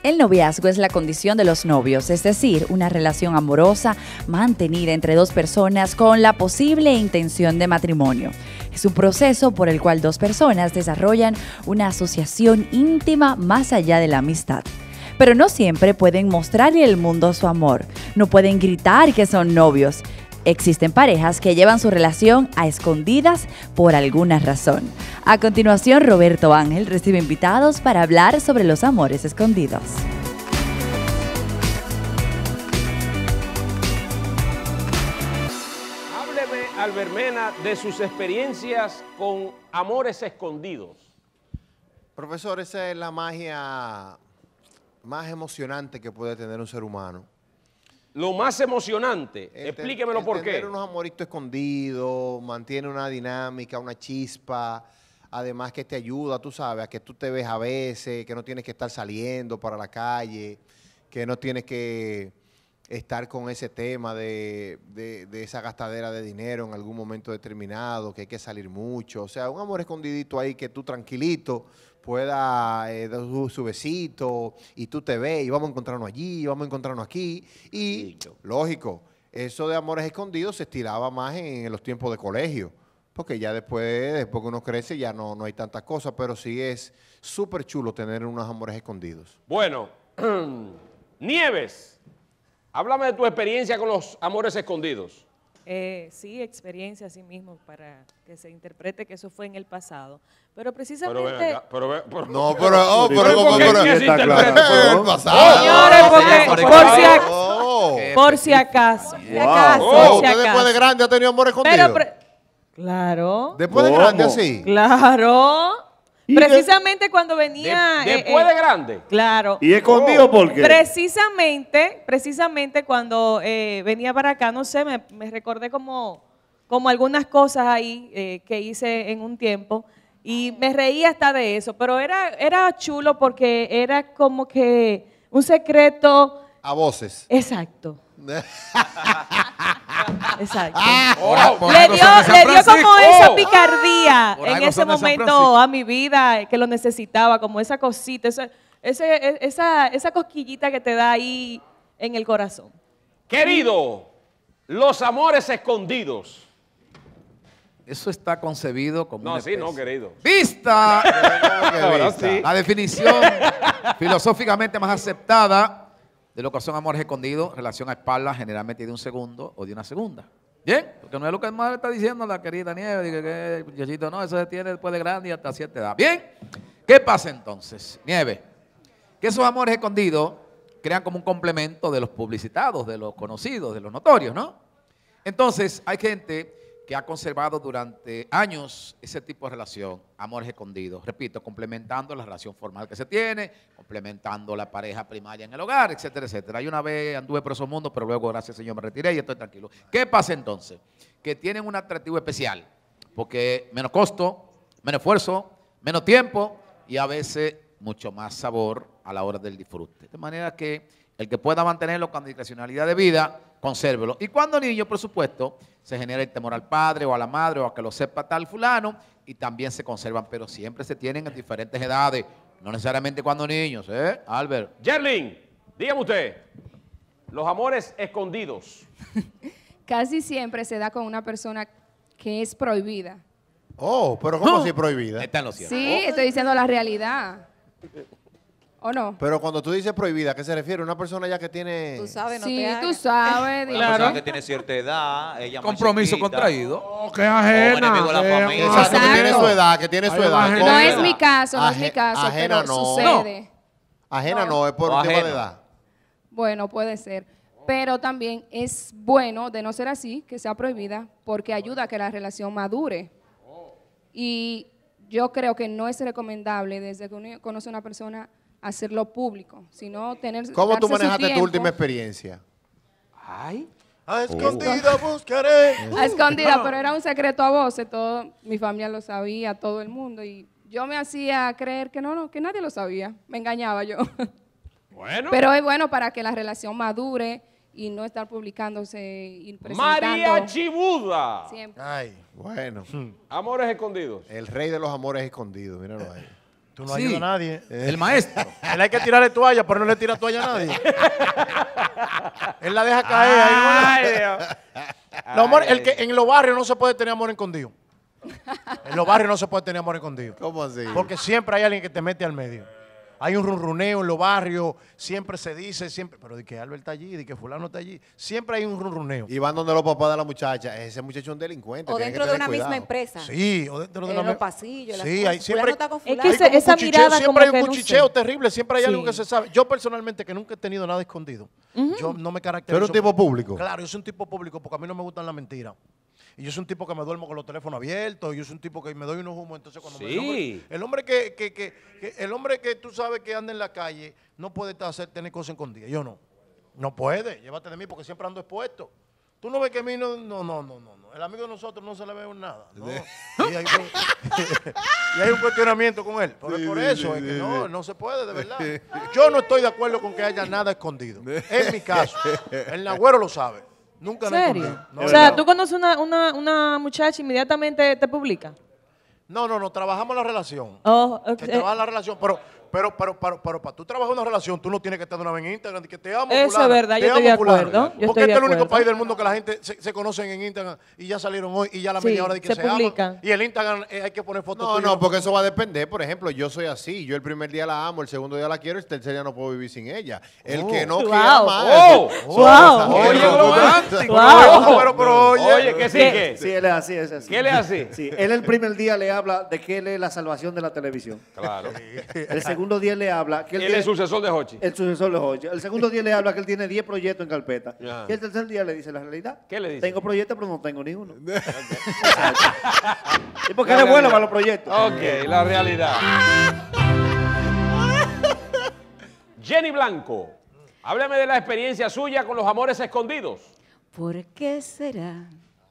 El noviazgo es la condición de los novios, es decir, una relación amorosa mantenida entre dos personas con la posible intención de matrimonio. Es un proceso por el cual dos personas desarrollan una asociación íntima más allá de la amistad. Pero no siempre pueden mostrarle al mundo su amor, no pueden gritar que son novios. Existen parejas que llevan su relación a escondidas por alguna razón. A continuación, Roberto Ángel recibe invitados para hablar sobre los amores escondidos. Hábleme, Albert Mena, de sus experiencias con amores escondidos. Profesor, esa es la magia más emocionante que puede tener un ser humano. Lo más emocionante, explíquemelo por qué. Tener unos amoritos escondidos, mantiene una dinámica, una chispa, además que te ayuda, tú sabes, a que tú te ves a veces, que no tienes que estar saliendo para la calle, que no tienes que estar con ese tema de esa gastadera de dinero en algún momento determinado, que hay que salir mucho. O sea, un amor escondidito ahí que tú tranquilito pueda dar su besito y tú te ves y vamos a encontrarnos allí, vamos a encontrarnos aquí. Y, lógico, eso de amores escondidos se estiraba más en los tiempos de colegio, porque ya después que uno crece ya no hay tantas cosas, pero sí es súper chulo tener unos amores escondidos. Bueno, Nieves, háblame de tu experiencia con los amores escondidos. Sí, experiencia así mismo para que se interprete que eso fue en el pasado. Pero precisamente... Pero el pasado. Señores, por si acaso. ¿Usted después de grande ha tenido amores escondidos? Claro. ¿Después de grande así? Claro. Precisamente cuando venía... ¿Después de grande? Claro. ¿Y escondido por qué? Precisamente cuando venía para acá, no sé, me recordé como algunas cosas ahí que hice en un tiempo y me reía hasta de eso, pero era chulo porque era como que un secreto. A voces. Exacto. Exacto. Le dio como esa picardía en ese momento a mi vida que lo necesitaba, como esa cosita, esa cosquillita que te da ahí en el corazón. Querido, los amores escondidos. Eso está concebido como No, una sí, no, querido. ¡Vista! Ahora sí. La definición filosóficamente más aceptada de lo que son amores escondidos, relación a espaldas, generalmente de un segundo o de una segunda. ¿Bien? Porque no es lo que más está diciendo la querida Nieves, que muchachito, no, eso se tiene después de grande y hasta cierta edad. ¿Bien? ¿Qué pasa entonces, Nieves? Que esos amores escondidos crean como un complemento de los publicitados, de los conocidos, de los notorios, ¿no? Entonces, hay gente que ha conservado durante años ese tipo de relación, amores escondidos, repito, complementando la relación formal que se tiene, complementando la pareja primaria en el hogar, etcétera, etcétera. Yo una vez anduve por esos mundos, pero luego, gracias al Señor, me retiré y estoy tranquilo. ¿Qué pasa entonces? Que tienen un atractivo especial, porque menos costo, menos esfuerzo, menos tiempo y a veces mucho más sabor a la hora del disfrute. De manera que el que pueda mantenerlo con discrecionalidad de vida, consérvelo. Y cuando niño, por supuesto, se genera el temor al padre o a la madre o a que lo sepa tal fulano y también se conservan, pero siempre se tienen en diferentes edades, no necesariamente cuando niños, Albert. Yerlin, dígame usted, los amores escondidos. Casi siempre se da con una persona que es prohibida. Oh, pero ¿cómo así prohibida? Está en lo cierto. Sí, estoy diciendo la realidad. ¿O no? Pero cuando tú dices prohibida, ¿a qué se refiere? Una persona ya que tiene... Tú sabes, no Sí, te hagas. tú sabes. Una persona que tiene cierta edad, ella más Compromiso chiquita, contraído. Oh, que es ajena. o enemigo de la familia. Exacto, que tiene su edad, que tiene su Ay, edad. ajena. No ¿Cómo es mi caso, no es mi caso, ajena pero no. sucede. Ajena no, es por O un tema de ajena. edad. Bueno, puede ser. Pero también es bueno, de no ser así, que sea prohibida, porque ayuda a que la relación madure. Y yo creo que no es recomendable desde que uno conoce a una persona hacerlo público, sino tener. ¿Cómo tú darse su manejaste tu tiempo. última experiencia? Ay. A escondida buscaré. A escondida, pero era un secreto a voces, todo, mi familia lo sabía, todo el mundo, y yo me hacía creer que no, que nadie lo sabía, me engañaba yo. Bueno. Pero es bueno para que la relación madure y no estar publicándose y presentando. María Chibuda. Siempre. Ay, bueno. Amores escondidos. El rey de los amores escondidos, míralo ahí. Tú no Sí. ayudas a nadie. El maestro. Él hay que tirarle toalla, pero no le tira toalla a nadie. Él la deja caer. Ay, Ahí Dios. no. No, amor, en los barrios no se puede tener amor escondido. En los barrios no se puede tener amor escondido. ¿Cómo así? Porque siempre hay alguien que te mete al medio. Hay un runruneo en los barrios, siempre se dice, siempre, pero de que Albert está allí, de que fulano está allí, siempre hay un runruneo. Y van donde los papás de la muchacha. Ese muchacho es un delincuente. O tiene dentro que de tener una misma cuidado. empresa. Sí, o dentro de En una los pasillos, las Sí, cosas. hay siempre Fulano está con Es que fulano. hay como esa un cuchicheo, mirada siempre como hay un que no cuchicheo sé. terrible, siempre hay algo Sí. que se sabe. Yo personalmente que nunca he tenido nada escondido. Yo no me caracterizo. ¿Tú eres un tipo público? Claro, yo soy un tipo público porque a mí no me gustan las mentiras. Y yo soy un tipo que me duermo con los teléfonos abiertos, y yo soy un tipo que me doy unos humos, entonces cuando Sí. el hombre el hombre que tú sabes que anda en la calle no puede tener cosas escondidas. Yo no. No puede, llévate de mí porque siempre ando expuesto. Tú no ves que a mí no. El amigo de nosotros no se le ve nada. No. Y hay un cuestionamiento con él. Pero es por eso, es que no se puede, de verdad. Yo no estoy de acuerdo con que haya nada escondido. Es mi caso. El Nagüero lo sabe. Nunca ¿En lo he serio? escondido. No, O de sea, verdad. tú conoces una muchacha inmediatamente te publica. No, trabajamos la relación. Oh, Que ok. trabaja la relación, pero para tú trabajar una relación, tú no tienes que estar de una vez en Instagram y que te amo, Eso es fulana, verdad, te yo estoy amo, de fulana. acuerdo, yo Porque estoy este de es el único acuerdo. país del mundo que la gente se conocen en Instagram y ya salieron hoy y ya a la Sí, media hora de que se se publican. aman. Y el Instagram hay que poner fotos No, tuyas. no, porque eso va a depender. Por ejemplo, yo soy así. Yo el primer día la amo, el segundo día la quiero, el tercer día no puedo vivir sin ella. El que no Wow. quiera más. Oh. Wow. Oye, Pero- romántico. Wow. Pero oye, Oye, que sí, que. Sí, él es así, es así. ¿Qué le hace? Sí, él el primer día le habla de que él es la salvación de la televisión. Claro. El segundo día le habla que él Él tiene- es sucesor de Hochi. el sucesor de Jorge. El segundo día le habla que él tiene 10 proyectos en carpeta. Ya. Y el tercer día le dice la realidad. ¿Qué le dice? Tengo proyectos, pero no tengo ni uno. ¿Y por qué él es bueno para los proyectos? Ok, la realidad. Jenny Blanco, háblame de la experiencia suya con los amores escondidos. ¿Por qué será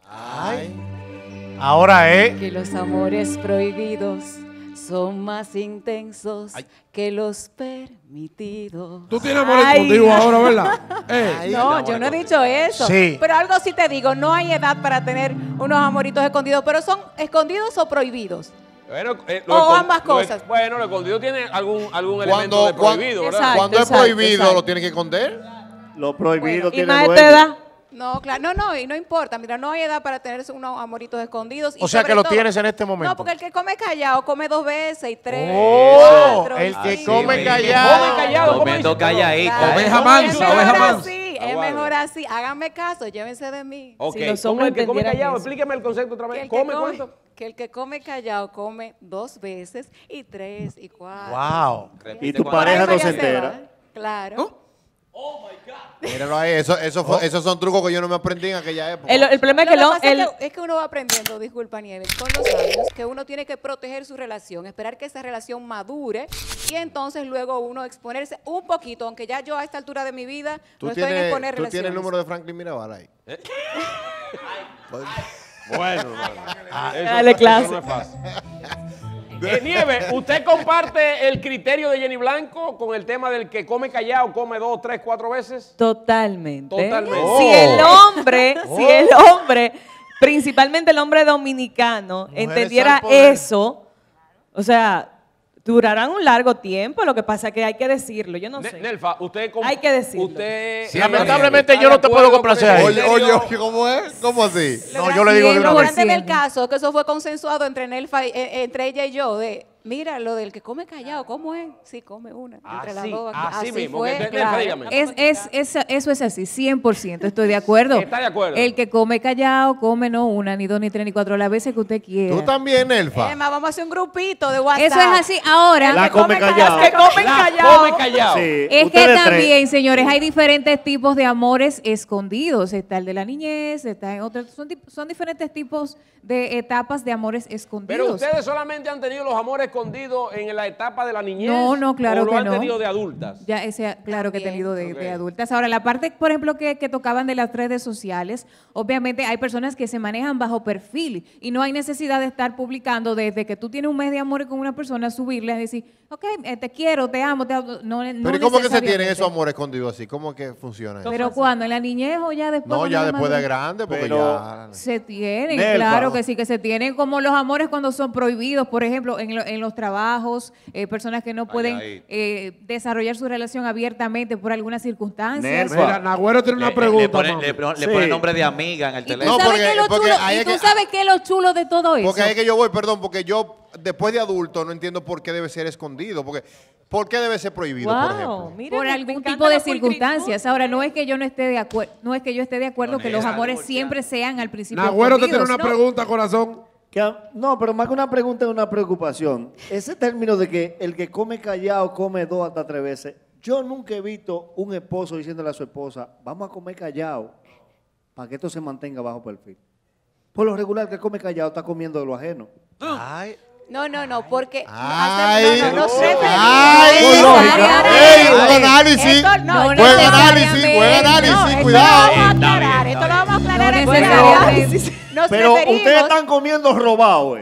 ahora es. que los amores prohibidos son más intensos que los permitidos? Tú tienes amor Ay. escondido ahora, ¿verdad? No, yo no he dicho eso. Sí. Pero algo sí te digo, no hay edad para tener unos amoritos escondidos, pero ¿son escondidos o prohibidos? Bueno, O ambas cosas. Bueno, lo escondido tiene algún elemento de prohibido, ¿verdad? Exacto, Cuando es exacto, prohibido, exacto. lo tiene que esconder. Lo prohibido ¿Y tiene más de dueño. esta edad? No, claro, no, y no importa. Mira, no hay edad para tener unos amoritos escondidos. Y O sea sobre que lo todo- tienes en este momento. No, porque el que come callado come 2 veces y 3, Oh, 4. el que sí. come sí, callado. Come callado, ¿cómo Comiendo dice? calladito. Claro. Oveja mansa, Es oveja mejor mansa. así, es Aguarde. mejor así. Háganme caso, llévense de mí. Ok, Si los ¿cómo hombres el que come entendieran callado? eso. Explíqueme el concepto otra Que vez. el que ¿Come come, cuánto? que el que come callado come 2 veces y 3 y 4. Wow. Y tu pareja no se entera. Claro. Míralo ahí, esos son trucos que yo no me aprendí en aquella época. El problema es Lo que que lo- pasa el- es que uno va aprendiendo, disculpa Nieves, con los años, que uno tiene que proteger su relación, esperar que esa relación madure y entonces luego uno exponerse un poquito, aunque ya yo a esta altura de mi vida ¿Tú no estoy en exponer tienes el relaciones. número de Franklin Mirabal ahí? Bueno, Dale clase. no es fácil. Nieves, ¿usted comparte el criterio de Jenny Blanco con el tema del que come callado, come 2, 3, 4 veces? Totalmente. Totalmente. Si el hombre, principalmente el hombre dominicano, Mujeres entendiera al poder. eso, o sea, durarán un largo tiempo. Lo que pasa es que hay que decirlo. Yo no sé. Nelfa, usted... Hay que decirlo. Usted... Lamentablemente ¿está yo de no te puedo acuerdo complacer con ahí. el Oye, criterio? ¿cómo es? ¿Cómo así? No, yo le digo de Lo una vez. grande del caso es que eso fue consensuado entre Nelfa, entre ella y yo, de, mira, lo del que come callado, ¿cómo es? Sí, come una, entre las Así, dos. así mismo, fue, que- claro. dígame. Eso es así, 100%, estoy de acuerdo. ¿Está de acuerdo? El que come callado, come no 1, ni 2, ni 3, ni 4, las veces que usted quiera. Tú también, Nelfa. Emma, vamos a hacer un grupito de WhatsApp. Eso es así. Ahora, La come callado. Que comen La callado. come callado. Sí, es que ustedes tres. también, señores, hay diferentes tipos de amores escondidos. Está el de la niñez, está en otros. Son diferentes tipos de etapas de amores Pero escondidos. ustedes solamente han tenido los amores escondidos en la etapa de la niñez. No, claro ¿o lo que han no. tenido de adultas? Ya, ese, claro que he También. tenido de Ok. adultas. Ahora, la parte, por ejemplo, que tocaban de las redes sociales, obviamente hay personas que se manejan bajo perfil y no hay necesidad de estar publicando desde que tú tienes un mes de amor con una persona, subirle y decir, ok, te quiero, te amo, no. Pero ¿y cómo que se tienen necesariamente. esos amores escondidos así? ¿Cómo que funciona eso? Pero cuando, en la niñez o ya después. No, cuando ya uno después de madura? grande, porque Pero- ya... Se tienen, Nelfa. claro que sí, que se tienen como los amores cuando son prohibidos, por ejemplo, en en los trabajos, personas que no pueden desarrollar su relación abiertamente por algunas circunstancias. Mira, Nagüero tiene una pregunta. Le pone nombre de amiga en el teléfono. ¿Tú sabes qué es lo chulo de todo eso? Porque ahí es que yo voy, perdón, porque yo después de adulto no entiendo por qué debe ser escondido. Porque ¿por qué debe ser prohibido, por ejemplo? Por algún tipo de circunstancias. Ahora, no es que yo no esté de acuerdo, no es que yo esté de acuerdo que los amores siempre sean al principio. Nagüero te tiene una pregunta, corazón. No, pero más que una pregunta es una preocupación. Ese término de que el que come callado come 2 hasta 3 veces. Yo nunca he visto un esposo diciéndole a su esposa, vamos a comer callado para que esto se mantenga bajo perfil. Por lo regular, el que come callado está comiendo de lo ajeno. Ay. No, porque no buen análisis, cuidado. Esto lo vamos a aclarar. Pero ustedes están comiendo robado,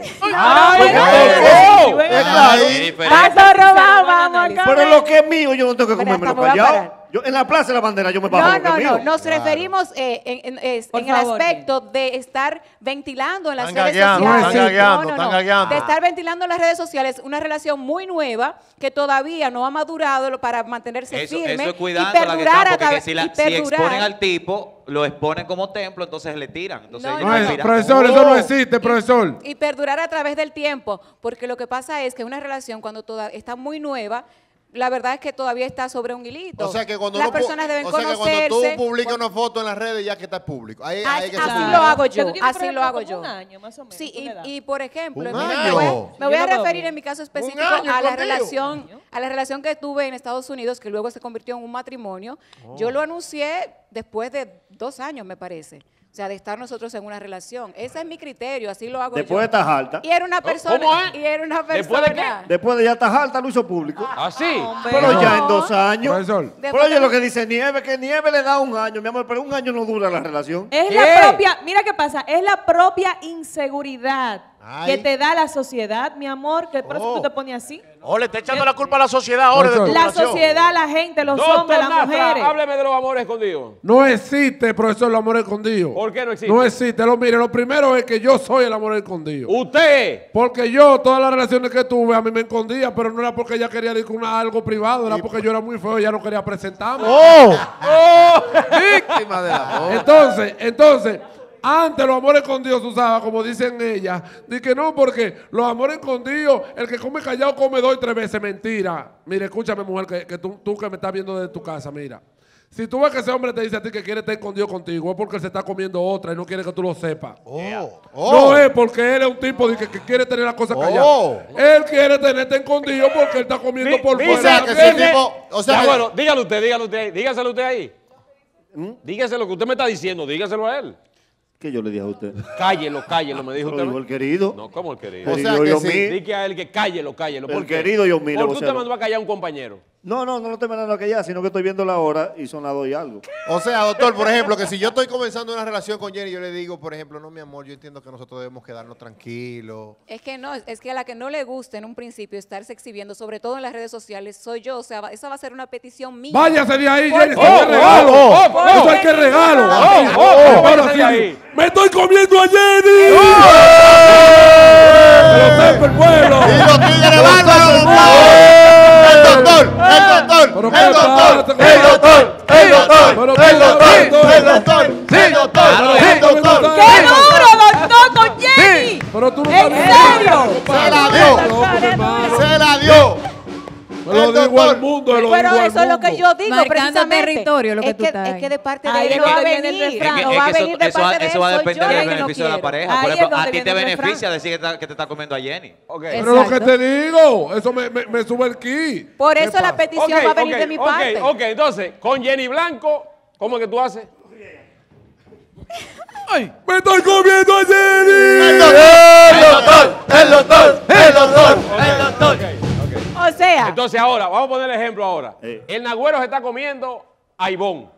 Pero lo que es mío yo no tengo que comérmelo callado. Yo, en la Plaza de la Bandera yo me bajo lo que es mío. Nos referimos en el aspecto de estar ventilando en las redes sociales. De estar ventilando en las redes sociales una relación muy nueva que todavía no ha madurado para mantenerse firme eso es cuidando y perdurar porque si exponen al tipo, lo exponen como templo, entonces le tiran. Entonces profesor, eso no existe, profesor. Y perdurar a través del tiempo, porque lo que pasa es que una relación cuando está muy nueva, la verdad es que todavía está sobre un hilito. O sea que cuando las personas deben conocerse. Que cuando tú publicas una foto en las redes ya que está público. Así lo hago yo. Así lo hago yo. Un año más o menos. Sí, y por ejemplo, me voy a referir en mi caso específico a la relación que tuve en Estados Unidos, que luego se convirtió en un matrimonio. Yo lo anuncié después de 2 años, me parece. O sea, de estar nosotros en una relación. Ese es mi criterio, así lo hago yo. Después de estar alta. Y era una persona. ¿Cómo es? Y era una persona. ¿Después de qué? Después de ya estar alta lo hizo público. ¿Ah, sí? Pero ya en 2 años. Profesor. Pero oye lo que dice Nieve, que Nieve le da 1 año, mi amor, pero 1 año no dura la relación. Es la propia, mira qué pasa, es la propia inseguridad que te da la sociedad, mi amor, que por eso tú te pones así. Le está echando la culpa a la sociedad ahora de tu La relación. sociedad, la gente, los hombres, las mujeres. Hábleme de los amores escondidos. No existe, profesor, el amor escondido. ¿Por qué no existe? No existe. Mire, lo primero es que yo soy el amor escondido. ¿Usted? Porque yo, todas las relaciones que tuve, a mí me escondía, pero no era porque ella quería ir con algo privado, era porque yo era muy feo y ella no quería presentarme. Víctima del amor. Entonces, antes los amores escondidos se usaba, como dicen ellas, de que no, porque los amores escondidos, el que come callado come 2 y 3 veces. Mentira. Mire, escúchame, mujer, que tú que me estás viendo desde tu casa, mira. Si tú ves que ese hombre te dice a ti que quiere estar escondido contigo, es porque él se está comiendo otra y no quiere que tú lo sepas. No es porque él es un tipo de que quiere tener las cosas calladas. Él quiere tenerte escondido porque él está comiendo por fuera. Bueno, dígalo usted, dígaselo usted ahí. Dígaselo que usted me está diciendo, dígaselo a él. ¿Qué yo le dije a usted? Cállelo, me dijo usted. El querido. No, ¿cómo el querido? O sea que sí. Dije a él que cállelo. El querido yo miro. ¿Por qué usted mandó a callar a un compañero? No lo estoy mandando a callar, sino que estoy viendo la hora y son las 2 y algo. O sea, doctor, por ejemplo, que si yo estoy comenzando una relación con Jenny, yo le digo, por ejemplo, no, mi amor, yo entiendo que nosotros debemos quedarnos tranquilos. Es que no, es que a la que no le gusta en un principio estarse exhibiendo, sobre todo en las redes sociales, soy yo. O sea, esa va a ser una petición mía. Váyase de ahí, Jenny. ¡Eso es que regalo! ¡Me estoy comiendo a Jenny! ¡Pero sepa el pueblo! ¡Y los tigres bárbaros! ¡El doctor! ¡Qué duro, doctor, con Jenny! Pero tú no ¿En serio? ¡Se la dio! Me lo digo al mundo, Pero eso es lo que yo digo, Marcando precisamente. territorio, lo que tú estás es que de parte de Ahí él es no va a donde viene venir. el refrán. No va a venir de parte de él. Eso va a depender soy yo del la que no beneficio de la quiero. pareja. Ahí Por es ejemplo, donde a ti te viene el beneficia decir que te está comiendo a Jenny. Pero lo que te digo, eso me sube el ki. Por eso la petición va a venir de mi parte. Ok, entonces, con Jenny Blanco, ¿cómo es que tú haces? ¡Ay! ¡Me estoy comiendo a Jenny! ¡El doctor! O sea. Entonces ahora, vamos a poner el ejemplo ahora. El Nagüero se está comiendo a Ivonne.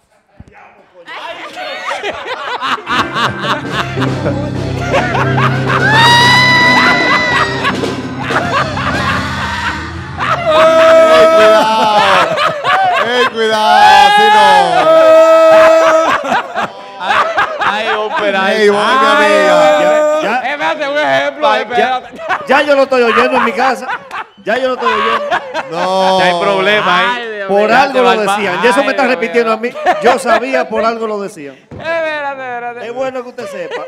Cuidado, así no. Ay, ópera. Ivonne es mi amiga. Espérate, un ejemplo. Espérate. Ya yo lo estoy oyendo en mi casa. Ya yo lo estoy oyendo. No. Ya hay problema ahí. Por algo lo decían. Y eso me está repitiendo a mí. Yo sabía por algo lo decían. Espérate. Es bueno que usted sepa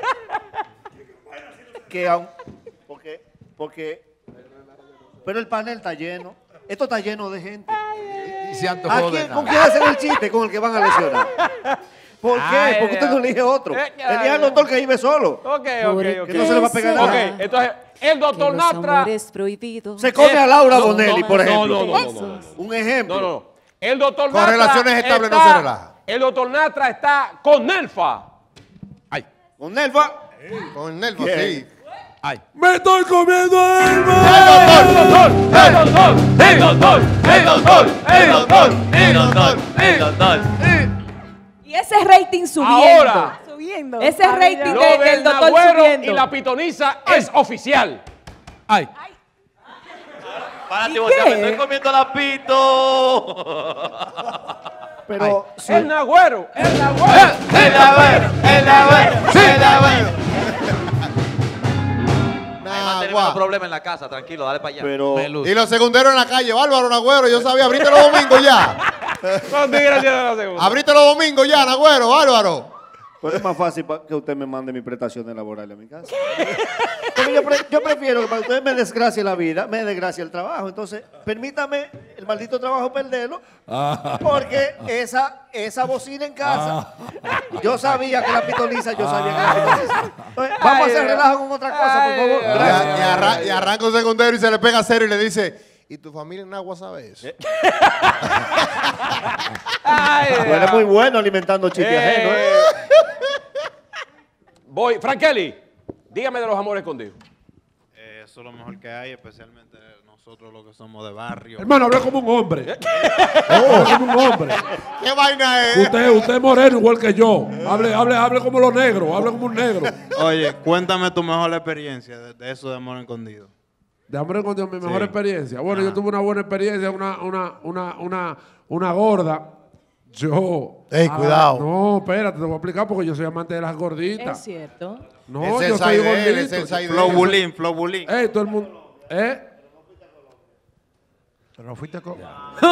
que aun, porque pero el panel está lleno. Esto está lleno de gente. Y se antojó de ¿Con nada. quién hacen el chiste? Con el que van a lesionar. ¿Por qué? Porque usted no elige otro. Elige al doctor que vive solo. Ok. Que no se le va a pegar nada. Ok, entonces, el doctor Natra. Se come a Laura Bonelli, por ejemplo. No. Un ejemplo. No. El doctor Con Natra. relaciones estables no se relaja. El doctor Natra está con Nelfa. ¿Con Nelfa? Con Nelfa, ¿Quién? sí. Ay. ¡Me estoy comiendo el Y ese rating subiendo. Ahora, Ese rating lo del del doctor Nagüero subiendo. y la pitoniza es oficial. Ay. Párate, vos, me estoy comiendo la pito. Pero El Nagüero. Tenemos problemas en la casa, tranquilo, dale para allá. pero Y los segunderos en la calle, Bárbaro Nagüero, yo sabía, abriste los domingos ya. Abriste los domingos ya, Nagüero, Bárbaro. Pero es más fácil que usted me mande mis prestaciones laborales a mi casa. Porque yo prefiero que para que usted me desgracie la vida, me desgracie el trabajo. Entonces, permítame el maldito trabajo perderlo, porque esa bocina en casa, yo sabía que la pitoniza, yo sabía que la pitoniza. Entonces, vamos a hacer relajo con otra cosa, por favor. Gracias. Y arranca un secundero y se le pega cero y le dice, ¿y tu familia en agua sabe eso? Tú eres muy bueno alimentando chistes ajenos. Voy, Frankeli, dígame de los amores escondidos. Eso es lo mejor que hay, especialmente nosotros los que somos de barrio. Hermano, habla como un hombre. Habla como un hombre. ¿Qué vaina es? Usted es moreno igual que yo. Hable como los negros. Hable como un negro. Oye, cuéntame tu mejor experiencia de eso de amor escondido. De amor escondido, mi mejor experiencia. Bueno, yo tuve una buena experiencia, una gorda. Yo. Ey, cuidado. No, espérate, te voy a explicar porque yo soy amante de las gorditas. Es cierto. No, yo soy gordito. Flow bulín. Todo el mundo. Pero no fuiste a comer.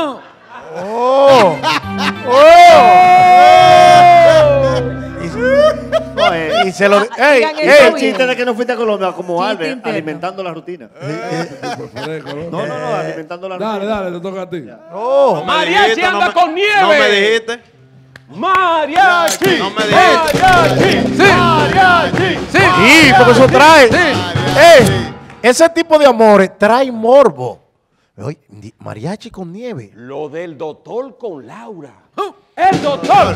Y se lo. Digan eso El bien. chiste de que no fuiste a Colombia, como Chiste Albert, interno. alimentando la rutina. No, alimentando la rutina. Dale, te toca a ti. No me Mariachi dijiste, anda con nieve. No me dijiste. Mariachi. No me dijiste. Mariachi. Sí, porque eso trae. Ese tipo de amores trae morbo. Oye, mariachi con nieve. Lo del doctor con Laura. El doctor.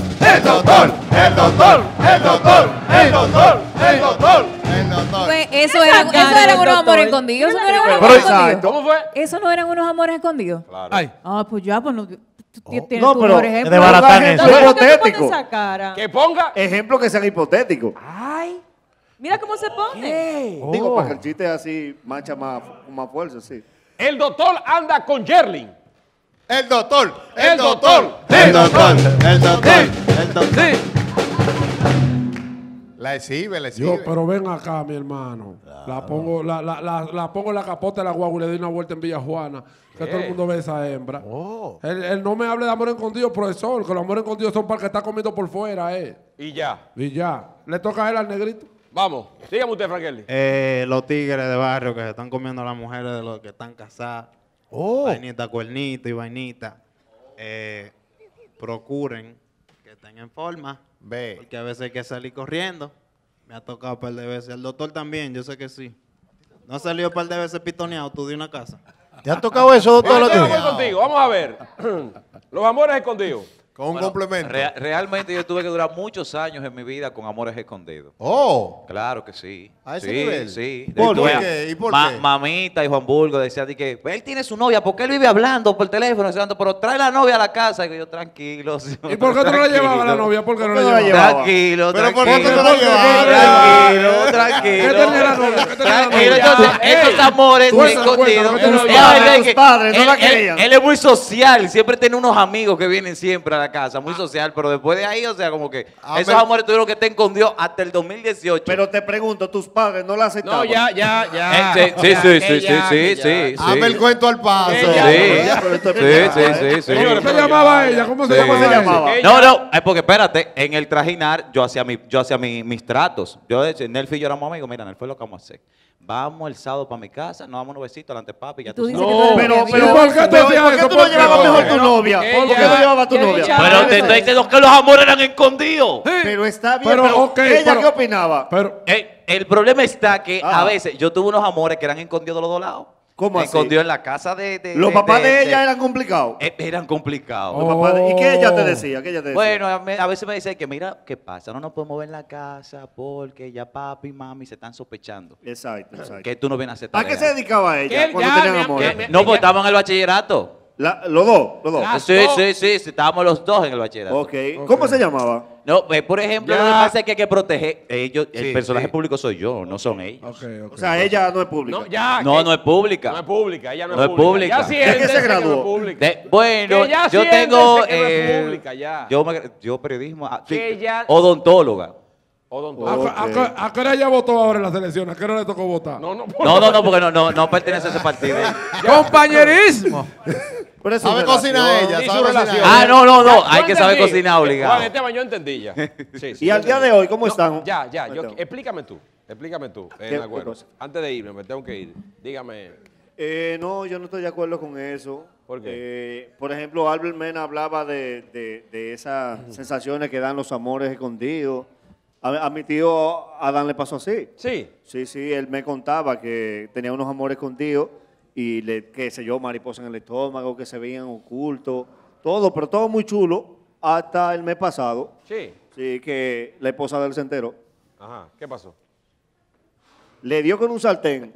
Pues eso eran unos amores escondidos. Eso no eran unos Pero amores exacto. escondidos. ¿Cómo fue? Eso no eran unos amores escondidos. Ay. Ah, pues ya, pues no. Tú tienes No, tu pero mejor ejemplo. de baratán Ejemplo eso. ¿Por qué tú pones hipotético. esa cara? Que ponga. Ejemplo que sean hipotéticos. Mira cómo se pone. Digo, para que el chiste así mancha más fuerza, sí. El doctor anda con Yerlin. El doctor. La exhibe. Yo, pero ven acá, mi hermano. La pongo en la capota de la guagua y le doy una vuelta en Villa Juana. Que todo el mundo ve esa hembra. Él no me hable de amor escondido, profesor. Que los amores escondidos son para el que está comiendo por fuera, Y ya. Y ya. Le toca a él al negrito. Vamos. Dígame usted, Frankeli. Los tigres de barrio que se están comiendo a las mujeres de los que están casadas. Vainita, cuernito y vainita. Procuren que estén en forma. Porque a veces hay que salir corriendo. Me ha tocado un par de veces. El doctor también, yo sé que sí. ¿No ha salido un par de veces pitoneado tú de una casa? ¿Te ha tocado eso, doctor? Bueno, voy contigo. Vamos a ver. Los amores escondidos. Con un complemento. Realmente yo tuve que durar muchos años en mi vida con amores escondidos. Claro que sí. ¿A ese sí, nivel? Sí. ¿Por Tuve qué? ¿Y por qué? Mamita y Juan Burgo decían de que él tiene su novia porque él vive hablando por teléfono, pero trae la novia a la casa. Y yo, tranquilo. ¿Y por qué tú no la llevabas a la novia? ¿Por qué no la llevabas? Tranquilo, ¿Pero tranquilo. por qué tú no la llevabas? Tranquilo. ¿Qué tenía la novia? ¿Qué tenía la Tranquilo, novia? entonces, estos amores Cuéntalo, escondidos. cuéntalo, tus padres no la querían. Él es muy social, siempre tiene unos amigos que vienen siempre a la la casa, muy social, pero después de ahí, o sea, como que Amén. esos amores tuvieron que estar con Dios hasta el 2018. Pero te pregunto, ¿tus padres no la aceptaban? No, ya. Sí. Hazme el cuento al paso. Sí. ¿Cómo se llamaba ella? ¿Cómo se llamaba ella? No, es porque espérate, en el trajinar yo hacía mis tratos. Yo, Nelfi y yo éramos amigos, mira, Nelfi, lo que vamos a hacer. Vamos el sábado para mi casa, nos damos unos besitos delante, papi, ya tú sabes. No, pero ¿por qué tú no llevabas mejor tu novia? ¿Por qué no llevabas tu novia? Pero te estoy diciendo que los amores eran escondidos. Pero está bien, Pero, pero ok, ¿ella pero- qué opinaba? Pero, El problema está que Ah. a veces yo tuve unos amores que eran escondidos de los dos lados. ¿Cómo así? Escondidos en la casa de Los papás de ella eran complicados. eran complicados. Los papás ¿Y qué ella te decía? ¿Qué ella te decía? Bueno, a veces me dice que mira, ¿qué pasa? No nos podemos ver en la casa porque ya papi y mami se están sospechando. Exacto. Que tú no vienes a hacer ¿A qué tarea. se dedicaba ella Que cuando ya, tenían mi amor? amor, No, pues estábamos en el bachillerato. Los dos. Sí, estábamos los dos en el bachillerato. Ok. ¿Cómo se llamaba? No, por ejemplo, Ya. lo que pasa es que hay que proteger ellos. El Sí, personaje sí. público soy yo, no son ellos. O sea, ella no es pública. No, ya. No, que- no es pública. No es pública, ella no, No es pública. Ya sí ¿De qué él se dice que graduó? no es pública. Bueno, Que ya yo siéntese tengo. que no es pública, ya. Yo periodismo. Que ya- Odontóloga. Odontólogo. ¿A qué hora ella votó ahora en las elecciones? ¿A qué hora le tocó votar? No, No, porque no pertenece a ese partido. Compañerismo. Pero es su ¿Sabe relación. cocinar ella? Ni su ¿Sabe cocinar relación. ella? No, Ya, hay yo que saber entendí. cocinar obligado. Juan Esteban, yo entendí ya. Sí, Y yo al día entendí. de hoy, ¿cómo No, están? Ya. Esteban. Explícame tú, ¿Qué Nagüero. cosa? Antes de irme, me tengo que ir. Dígame. No, yo no estoy de acuerdo con eso. ¿Por qué? Por ejemplo, Albert Mena hablaba de esas sensaciones que dan los amores escondidos. A mi tío Adán le pasó así. Sí. Sí, él me contaba que tenía unos amores escondidos y, qué sé yo, mariposa en el estómago, que se veían ocultos, todo, pero todo muy chulo hasta el mes pasado. Sí. Sí, que la esposa del centero Ajá. ¿Qué pasó? le dio con un sartén.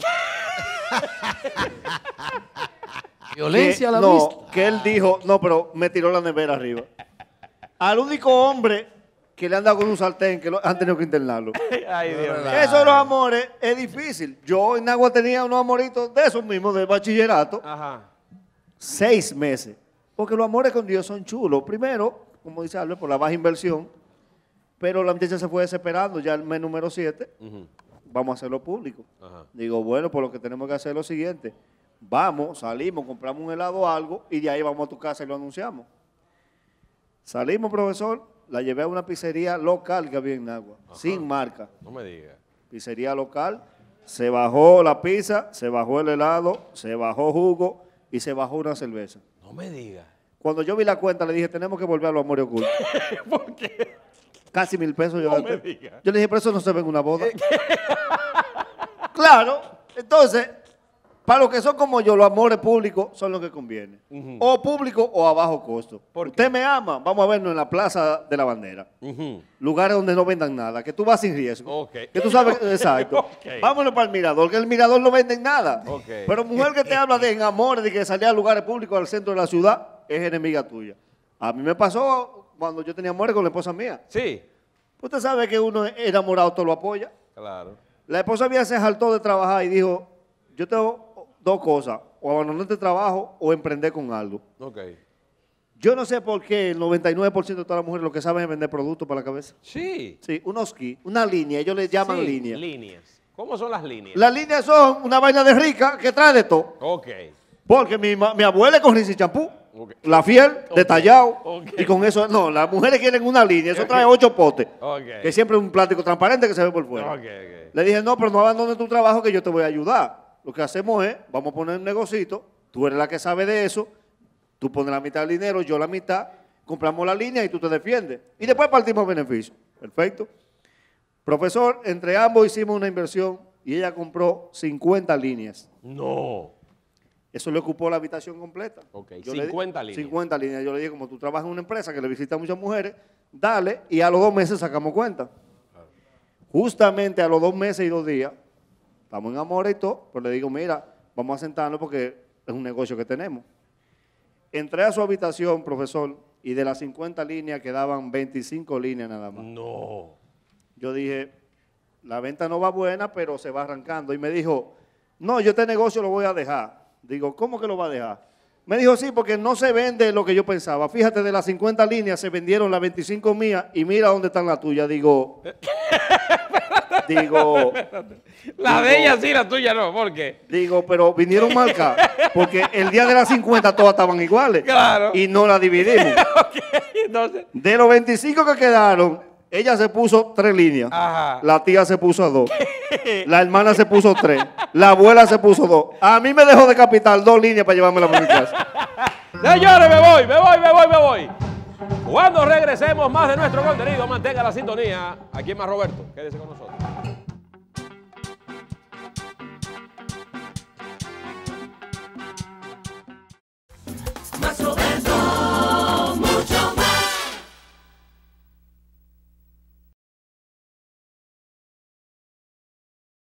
Violencia a la no, vista. que él dijo, no, pero me tiró la nevera arriba. Al único hombre que le han dado con un sartén, que han tenido que internarlo. Ay, Dios mío. Eso de los amores es difícil. Yo en Agua tenía unos amoritos de esos mismos, de bachillerato, Ajá. 6 meses. Porque los amores con Dios son chulos. Primero, como dice Albert, por la baja inversión, pero la muchacha se fue desesperando. Ya el mes número 7, vamos a hacerlo público. Ajá. Digo, bueno, pues lo que tenemos que hacer es lo siguiente. Vamos, salimos, compramos un helado o algo y de ahí vamos a tu casa y lo anunciamos. Salimos, profesor, la llevé a una pizzería local que había en Nagua, sin marca. No me digas. Pizzería local, se bajó la pizza, se bajó el helado, se bajó jugo y se bajó una cerveza. No me digas. Cuando yo vi la cuenta, le dije, tenemos que volver a los amores ocultos. ¿Por qué? Casi 1,000 pesos yo No gasté. me diga. Yo le dije, pero eso no se ve en una boda. Claro, entonces, para los que son como yo, los amores públicos son los que conviene. O público o a bajo costo. Usted me ama, vamos a vernos en la Plaza de la Bandera. Lugares donde no vendan nada, que tú vas sin riesgo. Ok. Que tú sabes, exacto. Ok. Vámonos para el Mirador, que el Mirador no venden nada. Ok. Pero mujer que te habla de en amores, de que salía a lugares públicos al centro de la ciudad, es enemiga tuya. A mí me pasó cuando yo tenía amores con la esposa mía. Sí. Usted sabe que uno enamorado todo lo apoya. Claro. La esposa mía se saltó de trabajar y dijo, yo tengo 2 cosas, o abandonar este trabajo o emprender con algo. Ok. Yo no sé por qué el 99% de todas las mujeres lo que saben es vender productos para la cabeza. Sí. Sí, unos kits, una línea, ellos le llaman Sí, línea. Líneas. ¿Cómo son las líneas? Las líneas son una vaina de rica que trae de todo. Ok. Porque mi abuela es con rinse y champú, Ok. la fiel, Ok. detallado, Ok. y con eso, no, las mujeres quieren una línea, eso trae 8 potes, Ok. que siempre es un plástico transparente que se ve por fuera. Ok, ok. Le dije, no, pero no abandones tu trabajo que yo te voy a ayudar. Lo que hacemos es, vamos a poner un negocito, tú eres la que sabe de eso, tú pones la mitad del dinero, yo la mitad, compramos la línea y tú te defiendes. Y después partimos beneficio. Perfecto. Profesor, entre ambos hicimos una inversión y ella compró 50 líneas. No. Eso le ocupó la habitación completa. Ok, Yo le di- 50 líneas. 50 líneas. Yo le dije, como tú trabajas en una empresa que le visita a muchas mujeres, dale, y a los 2 meses sacamos cuenta. Justamente a los 2 meses y 2 días, estamos en amor y todo, pues le digo, mira, vamos a sentarnos porque es un negocio que tenemos. Entré a su habitación, profesor, y de las 50 líneas quedaban 25 líneas nada más. No. Yo dije, la venta no va buena, pero se va arrancando. Y me dijo, no, yo este negocio lo voy a dejar. Digo, ¿cómo que lo va a dejar? Me dijo, sí, porque no se vende lo que yo pensaba. Fíjate, de las 50 líneas se vendieron las 25 mías y mira dónde están las tuyas. Digo, la de ella sí, la tuya no, ¿por qué? Digo, pero vinieron marcadas, porque el día de las 50 todas estaban iguales. Claro. Y no las dividimos. Entonces, De los 25 que quedaron, ella se puso 3 líneas. Ajá. La tía se puso 2. La hermana se puso 3. La abuela se puso 2. A mí me dejó de capital 2 líneas para llevármela para mi casa. señores, me voy. Cuando regresemos más de nuestro contenido, mantenga la sintonía. Aquí en Más Roberto, quédese con nosotros.